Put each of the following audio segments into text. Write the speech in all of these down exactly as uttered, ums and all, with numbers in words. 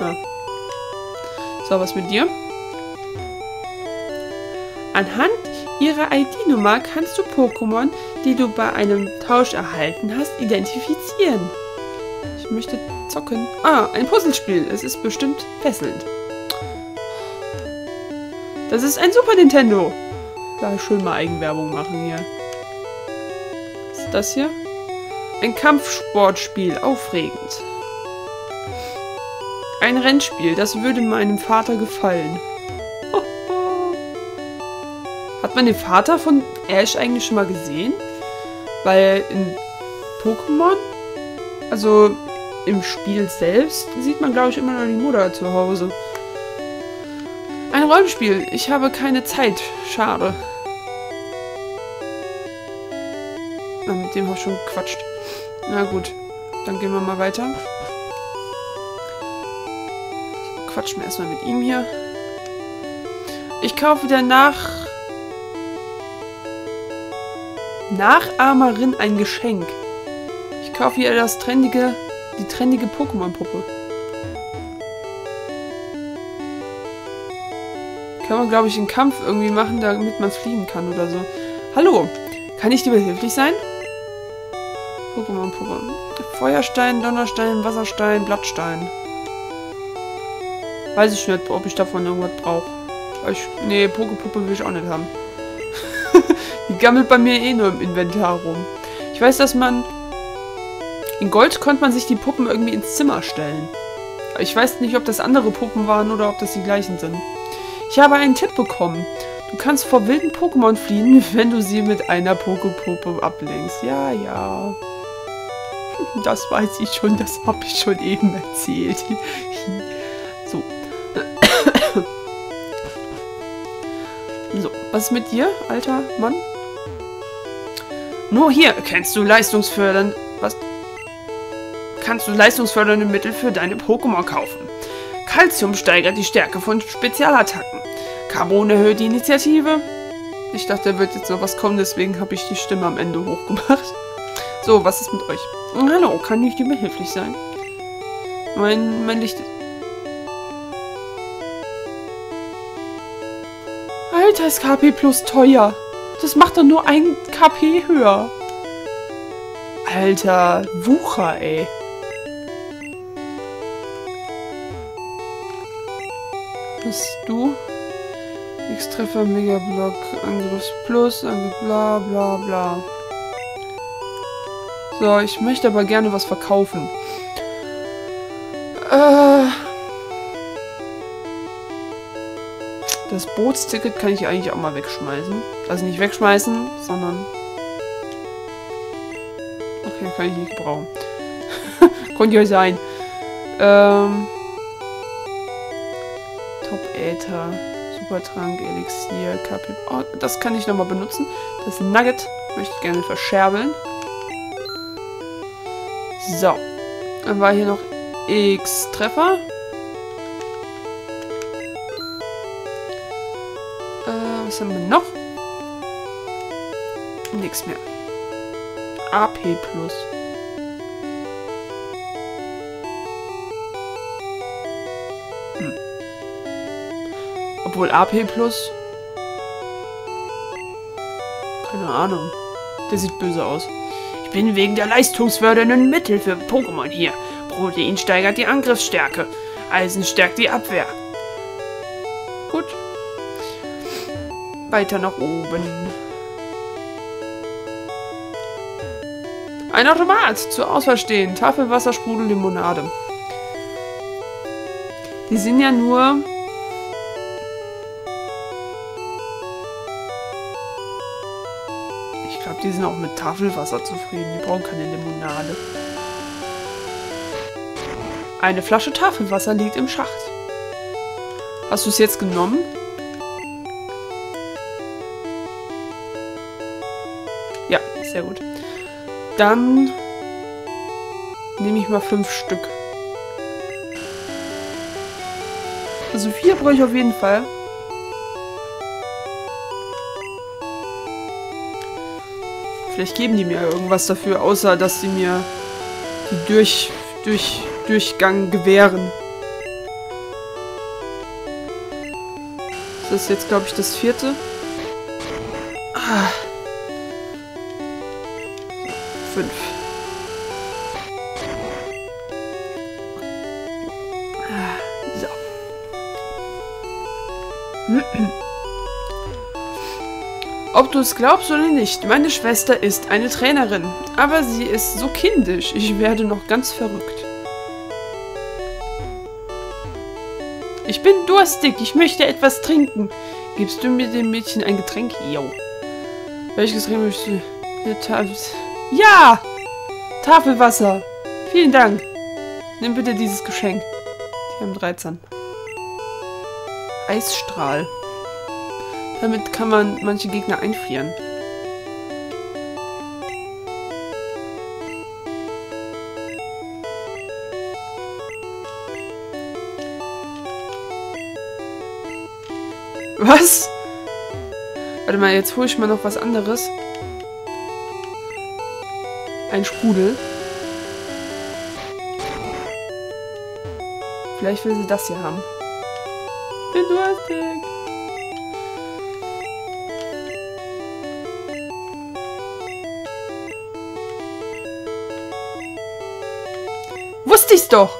Ja. So, was mit dir? Anhand ihrer I D-Nummer kannst du Pokémon, die du bei einem Tausch erhalten hast, identifizieren. Ich möchte zocken. Ah, ein Puzzlespiel. Es ist bestimmt fesselnd. Das ist ein Super Nintendo. Da schön mal Eigenwerbung machen hier. Was ist das hier? Ein Kampfsportspiel. Aufregend. Ein Rennspiel. Das würde meinem Vater gefallen. Hat man den Vater von Ash eigentlich schon mal gesehen? Weil in Pokémon, also im Spiel selbst, sieht man, glaube ich, immer noch die Mutter zu Hause. Ein Rollenspiel. Ich habe keine Zeit. Schade. Na, mit dem habe ich schon gequatscht. Na gut, dann gehen wir mal weiter. Quatschen wir erstmal mit ihm hier. Ich kaufe der Nach... Nachahmerin ein Geschenk. Ich kaufe ihr das trendige... die trendige Pokémon-Puppe. Kann man, glaube ich, einen Kampf irgendwie machen, damit man fliegen kann oder so. Hallo, kann ich dir behilflich sein? Pokémon-Puppe. Feuerstein, Donnerstein, Wasserstein, Blattstein. Weiß ich nicht, ob ich davon irgendwas brauche. Ich, nee, Poképuppe will ich auch nicht haben. Die gammelt bei mir eh nur im Inventar rum. Ich weiß, dass man... In Gold konnte man sich die Puppen irgendwie ins Zimmer stellen. Ich weiß nicht, ob das andere Puppen waren oder ob das die gleichen sind. Ich habe einen Tipp bekommen. Du kannst vor wilden Pokémon fliehen, wenn du sie mit einer Poképuppe ablenkst. Ja, ja. Das weiß ich schon, das habe ich schon eben erzählt. So. So, was ist mit dir, alter Mann? Nur hier kennst du leistungsfördern... Was? Kannst du leistungsfördernde Mittel für deine Pokémon kaufen. Calcium steigert die Stärke von Spezialattacken. Carbon erhöht die Initiative. Ich dachte, da wird jetzt noch was kommen, deswegen habe ich die Stimme am Ende hochgemacht. So, was ist mit euch? Hallo, kann ich dir behilflich sein? Mein, mein Licht... Alter, ist K P plus teuer. Das macht doch nur ein K P höher. Alter, Wucher, ey. Bist du? X-Treffer, Megablock, Angriffs Plus, Angriff, bla bla bla. So, ich möchte aber gerne was verkaufen. Äh... Das Bootsticket kann ich eigentlich auch mal wegschmeißen. Also nicht wegschmeißen, sondern... Okay, kann ich nicht gebrauchen. Konnte ja sein. Ähm... Top-Äther, Supertrank, Elixier, K P... Oh, das kann ich nochmal benutzen. Das Nugget möchte ich gerne verscherbeln. So. Dann war hier noch X-Treffer. Äh, was haben wir noch? Nix mehr. A P plus. Hm. Obwohl A P plus... Keine Ahnung. Der sieht böse aus. Ich bin wegen der leistungsfördernden Mittel für Pokémon hier. Protein steigert die Angriffsstärke. Eisen stärkt die Abwehr. Gut. Weiter nach oben. Ein Automat. Zur Auswahl stehen. Tafelwasser, Sprudel, Limonade. Die sind ja nur... Ich glaube, die sind auch mit Tafelwasser zufrieden. Die brauchen keine Limonade. Eine Flasche Tafelwasser liegt im Schacht. Hast du es jetzt genommen? Ja, sehr gut. Dann nehme ich mal fünf Stück. Also vier brauche ich auf jeden Fall. Vielleicht geben die mir irgendwas dafür, außer dass sie mir die durch, durch, Durchgang gewähren. Das ist jetzt, glaube ich, das vierte. Ah. Fünf. Ah, so. Ob du es glaubst oder nicht, meine Schwester ist eine Trainerin. Aber sie ist so kindisch. Ich werde noch ganz verrückt. Ich bin durstig. Ich möchte etwas trinken. Gibst du mir dem Mädchen ein Getränk? Jo. Welches Getränk möchtest du? Eine Tafel. Ja! Tafelwasser. Vielen Dank. Nimm bitte dieses Geschenk. Die haben dreizehn. Eisstrahl. Damit kann man manche Gegner einfrieren. Was? Warte mal, jetzt hole ich mal noch was anderes. Ein Sprudel. Vielleicht will sie das hier haben. Bin durstig. Wusste ich's doch!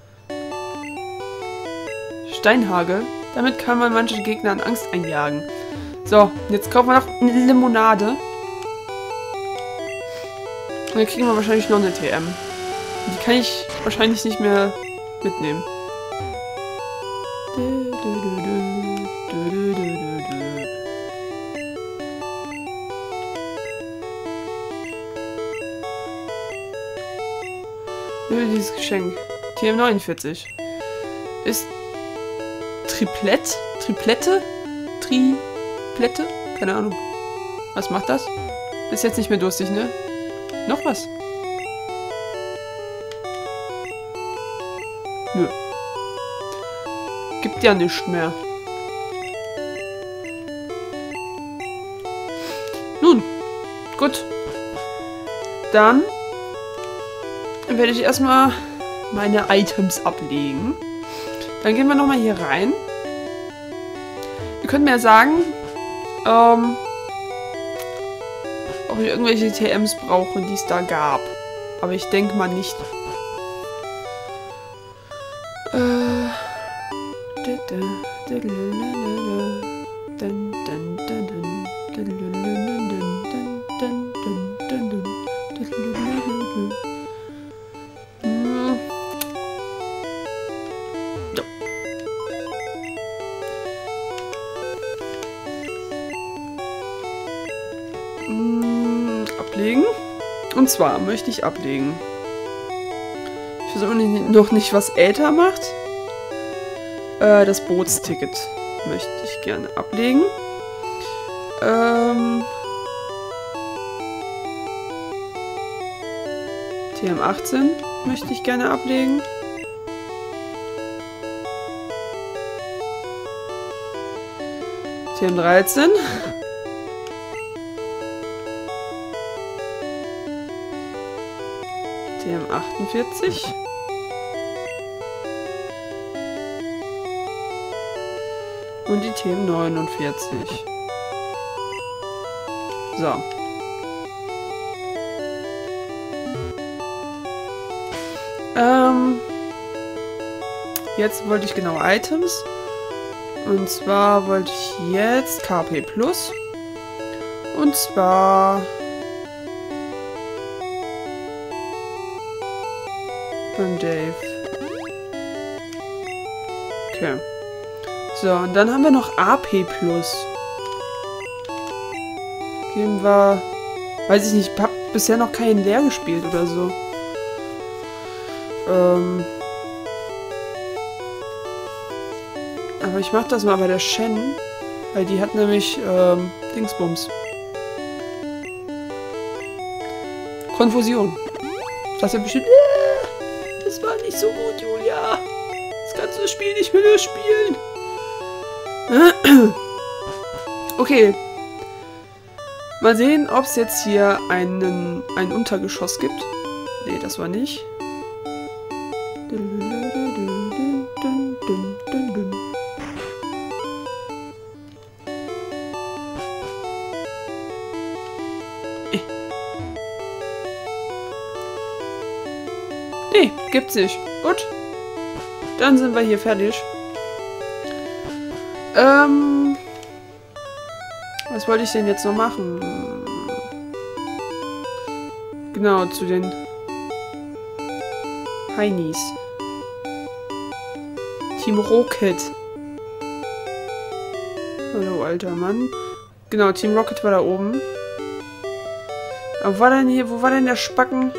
Steinhagel. Damit kann man manche Gegner an Angst einjagen. So, jetzt kaufen wir noch eine Limonade. Und dann kriegen wir wahrscheinlich noch eine T M. Die kann ich wahrscheinlich nicht mehr mitnehmen. Dieses Geschenk. T M neunundvierzig. Ist Triplett? Triplette? Triplette? Keine Ahnung. Was macht das? Ist jetzt nicht mehr durstig, ne? Noch was? Nö. Gibt ja nichts mehr. Nun. Gut. Dann werde ich erstmal meine Items ablegen. Dann gehen wir nochmal hier rein. Ihr könnt mir ja sagen, ähm, ob ich irgendwelche T Ms brauche, die es da gab. Aber ich denke mal nicht. Ablegen. Und zwar möchte ich ablegen. Ich weiß auch noch nicht, was Äther macht. Äh, das Bootsticket möchte ich gerne ablegen. Ähm, T M achtzehn möchte ich gerne ablegen. T M dreizehn. T M achtundvierzig. Und die T M neunundvierzig. So. Ähm. Jetzt wollte ich genau Items. Und zwar wollte ich jetzt K P Plus. Und zwar von Dave. Okay. So, und dann haben wir noch A P Plus. Geben wir... Weiß ich nicht, ich hab bisher noch keinen leer gespielt oder so. Ähm... Aber ich mach das mal bei der Shen, weil die hat nämlich, ähm, Dingsbums. Konfusion. Das ist ja bestimmt... Äh, das war nicht so gut, Julia. Das kannst du das Spiel nicht mehr durchspielen. Okay. Mal sehen, ob es jetzt hier einen, ein Untergeschoss gibt. Nee, das war nicht. Nee, gibt's nicht. Gut. Dann sind wir hier fertig. Ähm... Was wollte ich denn jetzt noch machen? Genau, zu den Heinis. Team Rocket. Hallo, alter Mann. Genau, Team Rocket war da oben. Aber wo war denn hier, wo war denn der Spacken?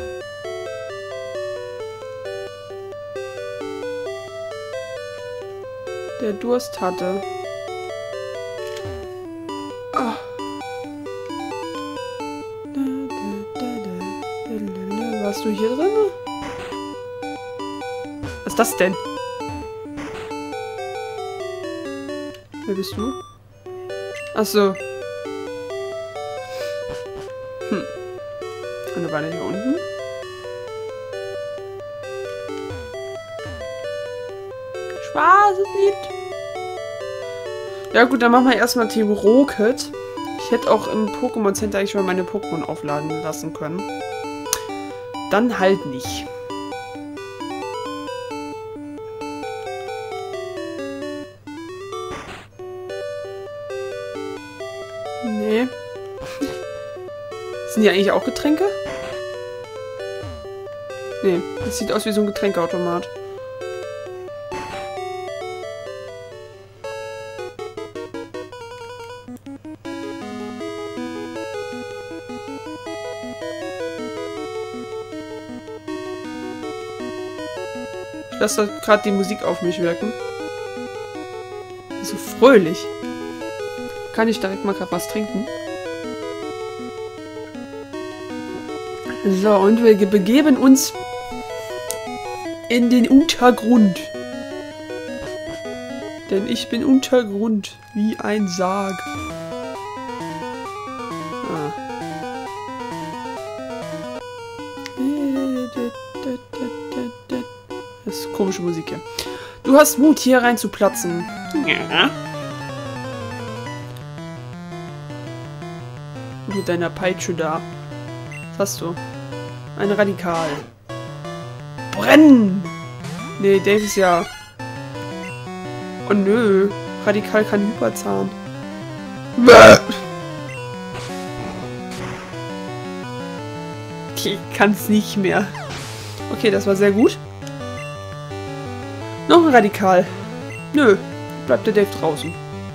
Der Durst hatte. Oh. Warst du hier drin? Was ist das denn? Wer bist du? Achso. Hm. Eine Weile hier unten. Spaß ist nicht. Ja gut, dann machen wir erstmal Team Rocket. Ich hätte auch im Pokémon Center eigentlich mal meine Pokémon aufladen lassen können. Dann halt nicht. Nee. Sind die eigentlich auch Getränke? Nee, das sieht aus wie so ein Getränkeautomat. Ich lasse gerade die Musik auf mich wirken. So fröhlich. Kann ich direkt mal gerade was trinken? So, und wir begeben uns in den Untergrund. Denn ich bin Untergrund wie ein Sarg. Ah. Das ist komische Musik hier. Du hast Mut, hier rein zu platzen. Ja. Mit deiner Peitsche da. Was hast du? Ein Radikal. Brennen! Nee, Dave ist ja... Oh nö. Radikal kann Hyperzahn. Bäh. Ich kann's nicht mehr. Okay, das war sehr gut. Noch ein Radikal. Nö. Bleibt der Dave draußen.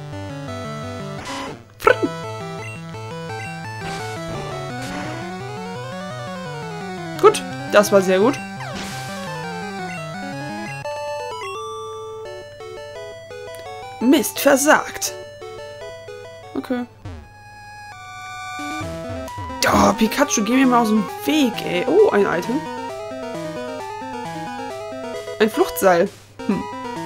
Gut, das war sehr gut. Mist, versagt. Okay. Oh, Pikachu, geh mir mal aus dem Weg, ey. Oh, ein Item. Ein Fluchtseil. Hm.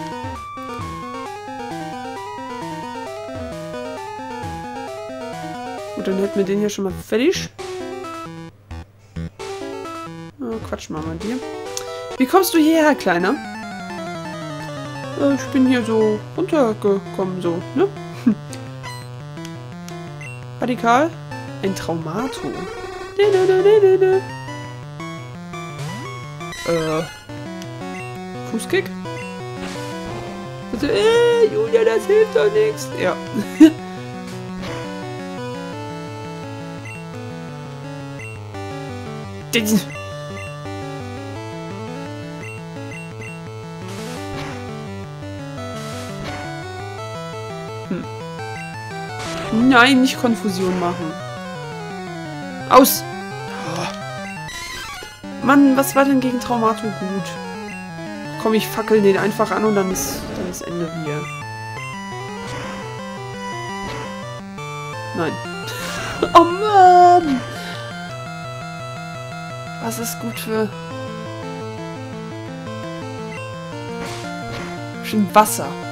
Gut, dann hätten wir den hier schon mal fertig. Oh, Quatsch mal mit dir. Wie kommst du hierher, Kleiner? Äh, ich bin hier so runtergekommen, so, ne? Radikal? Ein Traumato. Äh. Fußkick? Also, äh, Julia, das hilft doch nichts. Ja. Hm. Nein, nicht Konfusion machen. Aus! Oh. Mann, was war denn gegen Traumato gut? Komm, ich fackel den einfach an und dann ist, dann ist Ende hier. Nein. Oh Mann! Was ist gut für... Schon Wasser.